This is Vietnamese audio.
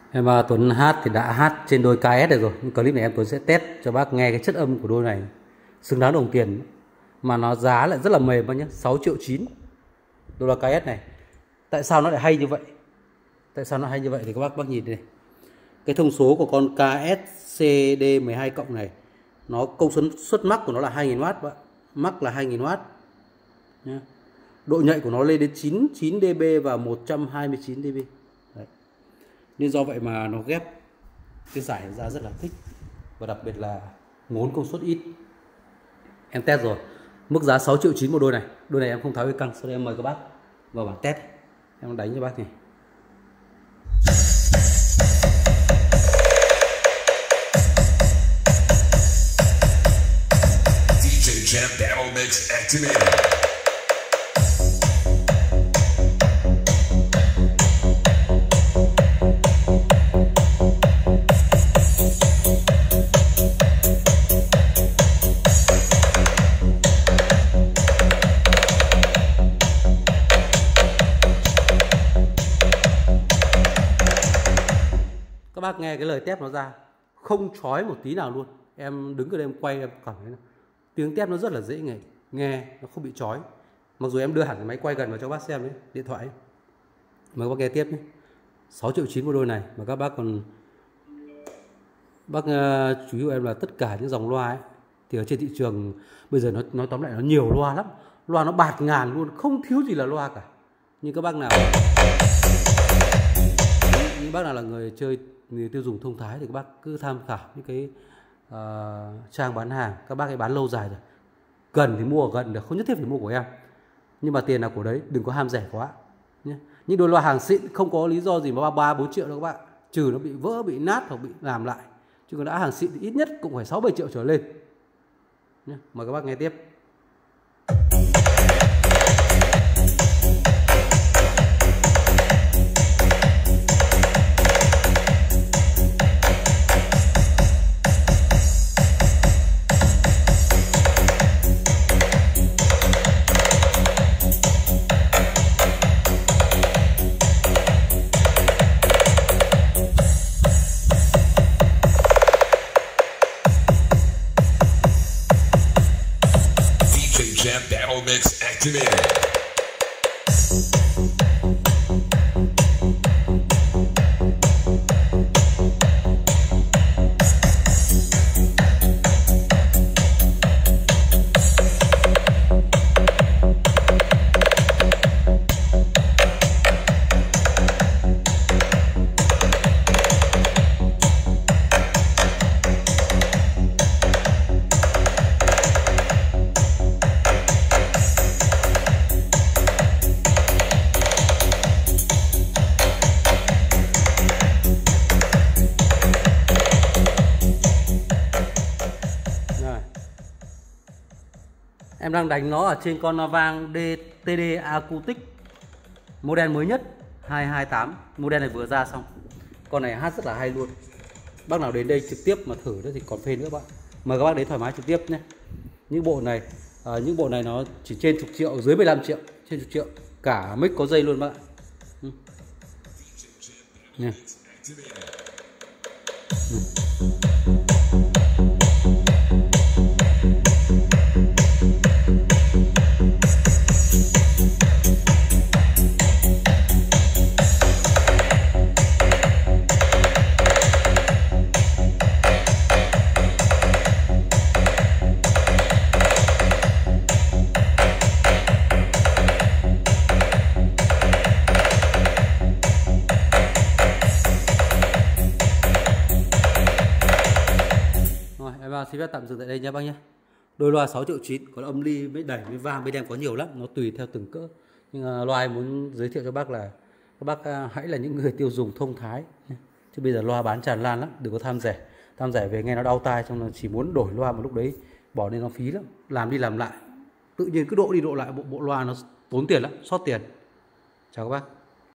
Em Tuấn hát thì đã hát trên đôi KS được rồi, nhưng clip này em Tuấn sẽ test cho bác nghe cái chất âm của đôi này xứng đáng đồng tiền, mà nó giá lại rất là mềm bác nhé, 6,9 triệu đôi loa KS này. Tại sao nó lại hay như vậy? Tại sao nó hay như vậy thì các bác nhìn đây. Cái thông số của con KSCD12 cộng này, nó công suất max của nó là 2000W, max là 2000W nhé. Độ nhạy của nó lên đến 99 dB và 129 dB. Đấy. Nên do vậy mà nó ghép cái giải ra rất là thích, và đặc biệt là ngốn công suất ít. Em test rồi, mức giá 6,9 triệu một đôi này. Đôi này em không tháo cái căng, sau đây em mời các bác vào bảng test. Em đánh cho bác này. Champ Battle Mix activated. Các bác nghe cái lời tép nó ra không chói một tí nào luôn. Em đứng ở đây em quay em cảm thấy tiếng tép nó rất là dễ nghe, nó không bị chói. Mặc dù em đưa hẳn cái máy quay gần vào cho bác xem đấy, điện thoại ấy. Mời các bác nghe tiếp nhé. 6,9 triệu một đôi này mà các bác còn chú ý em là tất cả những dòng loa ấy thì ở trên thị trường bây giờ nó nói tóm lại nó nhiều loa lắm, loa nó bạt ngàn luôn, không thiếu gì là loa cả. Nhưng các bác nào là người tiêu dùng thông thái thì các bác cứ tham khảo những cái trang bán hàng, các bác ấy bán lâu dài rồi, cần thì mua ở gần được, không nhất thiết phải mua của em, nhưng mà tiền là của đấy, đừng có ham rẻ quá nhé. Những đôi loa hàng xịn không có lý do gì mà 3-4 triệu đâu các bạn, trừ nó bị vỡ, bị nát hoặc bị làm lại, chứ còn đã hàng xịn thì ít nhất cũng phải 6-7 triệu trở lên nhé. Mời các bác nghe tiếp. Champ Battle Mix activated. Em đang đánh nó ở trên con vang TD Acoustic model mới nhất 228. Model này vừa ra xong. Con này hát rất là hay luôn. Bác nào đến đây trực tiếp mà thử nữa thì còn phê nữa bạn. Mời các bác đến thoải mái trực tiếp nhé. Những bộ này nó chỉ trên chục triệu, dưới 15 triệu, trên chục triệu. Cả mic có dây luôn bạn. Nè. Em xin phép tạm dừng tại đây nha bác nhé. Đôi loa 6,9 triệu, còn âm ly với đẩy với vang với đem có nhiều lắm, nó tùy theo từng cỡ. Nhưng loa em muốn giới thiệu cho bác là các bác hãy là những người tiêu dùng thông thái nhé. Chứ bây giờ loa bán tràn lan lắm, đừng có tham rẻ về nghe nó đau tai, xong là chỉ muốn đổi loa một lúc đấy bỏ nên nó phí lắm, làm đi làm lại, tự nhiên cứ độ đi độ lại bộ loa nó tốn tiền lắm, sót tiền. Chào các bác.